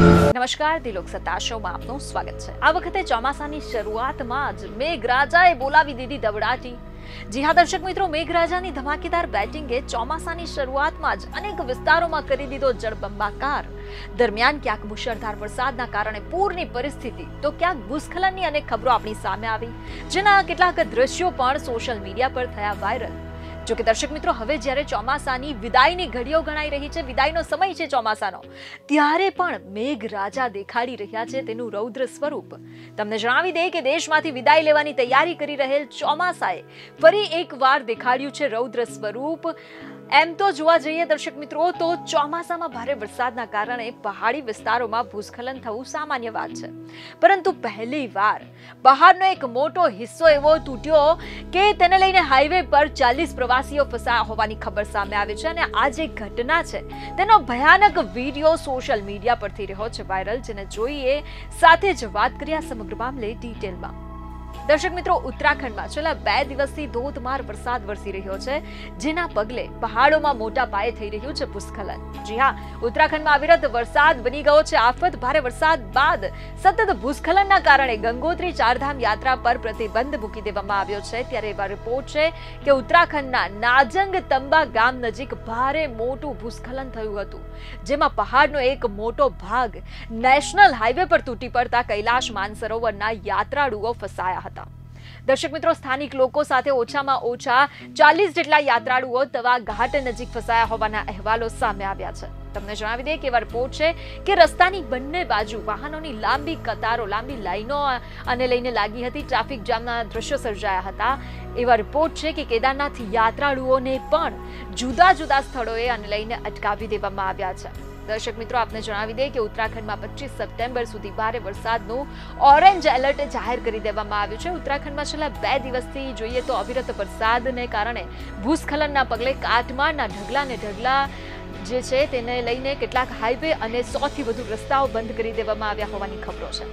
નમસ્કાર, દિલોક સત્તા શોમાં આપનું સ્વાગત છે। આ વખતે ચોમાસાની શરૂઆતમાં જ મેઘરાજાએ બોલાવી દીધી ધબડાટી। જી હા દર્શક મિત્રો, મેઘરાજાની ધમાકેદાર બેટિંગે ચોમાસાની શરૂઆતમાં જ અનેક વિસ્તારોમાં કરી દીધો જળબંબાકાર। દરમિયાન ક્યાંક મુશળધાર વરસાદના કારણે પૂરની પરિસ્થિતિ તો ક્યાંક ભૂસ્ખલનની અનેક ખબરો આપણી સામે આવી, જેના કેટલાક દ્રશ્યો પણ સોશિયલ મીડિયા પર થયા વાયરલ। જો કે દર્શક મિત્રો, હવે જ્યારે ચોમાસાની વિદાયની ઘડીઓ ગણાઈ રહી છે, વિદાયનો સમય છે ચોમાસાનો, ત્યારે પણ મેઘરાજા દેખાડી રહ્યા છે તેનું રૌદ્ર સ્વરૂપ। તમને જણાવી દે કે દેશમાંથી વિદાય લેવાની તૈયારી કરી રહેલ ચોમાસાએ ફરી એકવાર દેખાડ્યું છે રૌદ્ર સ્વરૂપ। એમ તો જોવા જઈએ દર્શક મિત્રો તો ચોમાસામાં ભારે વરસાદના કારણે પહાડી વિસ્તારોમાં ભૂસ્ખલન થવું સામાન્ય વાત છે, પરંતુ પહેલીવાર બહારનો એક મોટો હિસ્સો એવો તૂટ્યો કે તેને લઈને હાઈવે પર 40 પ્રવાસીઓ ફસાયા હોવાની ખબર સામે આવી છે। અને આ જે ઘટના છે તેનો ભયાનક વિડીયો સોશિયલ મીડિયા પર થઈ રહ્યો છે વાયરલ, જેને જોઈએ સાથે જ વાત કરીએ આ સમગ્ર મામલે ડિટેલમાં। દર્શક મિત્રો, ઉત્તરાખંડમાં છેલ્લા 2 દિવસથી ધોધમાર વરસાદ વરસી રહ્યો છે, જેના પગલે પહાડોમાં મોટા પાયે થઈ રહ્યું છે ભૂસ્ખલન। જી હા, ઉત્તરાખંડમાં અવિરત વરસાદ બની ગયો છે આફત। ભારે વરસાદ બાદ સતત ભૂસ્ખલનના કારણે ગંગોત્રી ચારધામ યાત્રા પર પ્રતિબંધ મૂકી દેવામાં આવ્યો છે। ત્યારે એવા રિપોર્ટ છે કે ઉત્તરાખંડના નાજંગ તંબા ગામ નજીક ભારે મોટું ભૂસ્ખલન થયું હતું, જેમાં પહાડનો એક મોટો ભાગ નેશનલ હાઈવે પર તૂટી પડતા કૈલાશ માનસરોવરના યાત્રાળુઓ ફસાયા હતા। દર્શક મિત્રો, સ્થાનિક લોકો સાથે ઓછામાં ઓછા 40 જેટલા યાત્રાળુઓ તવા ઘાટ નજીક ફસાયા હોવાના અહેવાલો સામે આવ્યા છે। તમને જણાવી દે કે એવા રિપોર્ટ છે કે રસ્તાની બંને બાજુ વાહનોની લાંબી કતારો, લાંબી લાઈનો આને લઈને લાગી હતી। ટ્રાફિક જામના દ્રશ્યો સર્જાયા હતા। એવા રિપોર્ટ છે કે કેદારનાથ યાત્રાળુઓને પણ જુદા જુદા સ્થળોએ આને લઈને અટકાવી દેવામાં આવ્યા છે। દર્શક મિત્રો, આપને જણાવી દે કે ઉત્તરાખંડમાં 25 સપ્ટેમ્બર સુધી ભારે વરસાદનું ઓરેન્જ એલર્ટ જાહેર કરી દેવામાં આવ્યું છે। ઉત્તરાખંડમાં છેલ્લા 2 દિવસથી જોઈએ તો અવિરત વરસાદને કારણે ભૂસ્ખલનના પગલે કાટમાળના ઢગલા ને ઢગલા જે છે તેને લઈને કેટલાક હાઈવે અને 100 થી વધુ રસ્તાઓ બંધ કરી દેવામાં આવ્યા હોવાની ખબરો છે।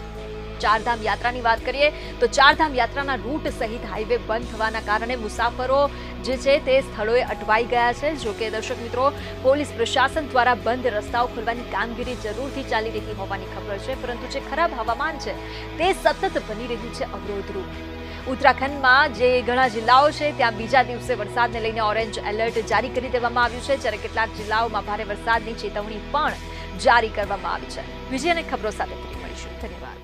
ચારધામ યાત્રાની વાત કરીએ તો ચારધામ યાત્રાના રૂટ સહિત હાઈવે બંધ થવાના કારણે મુસાફરો જે છે તે સ્થળોએ અટવાઈ ગયા છે। જો કે દર્શક મિત્રો, પોલીસ પ્રશાસન દ્વારા બંધ રસ્તાઓ ખોલવાની કામગીરી જરૂરથી ચાલી રહી હોવાની ખબર છે, પરંતુ જે ખરાબ હવામાન છે તે સતત બની રહ્યું છે અવરોધરૂપ। ઉત્તરાખંડમાં જે ઘણા જિલ્લાઓ છે ત્યાં બીજા દિવસે વરસાદને લઈને ઓરેન્જ એલર્ટ જારી કરી દેવામાં આવ્યું છે, જ્યારે કેટલાક જિલ્લાઓમાં ભારે વરસાદની ચેતવણી પણ જારી કરવામાં આવી છે। બીજી અનેક ખબરો સાથે ફરી મળીશું। ધન્યવાદ।